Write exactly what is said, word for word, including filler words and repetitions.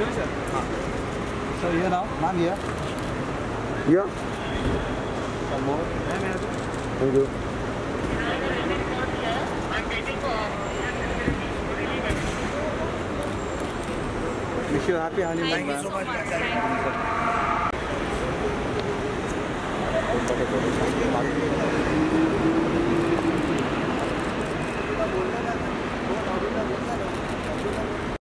So here now, ma'am here. Yeah. Some more. Thank you. Wish you happy honeymoon, ma'am. Thank you so much. Thank you.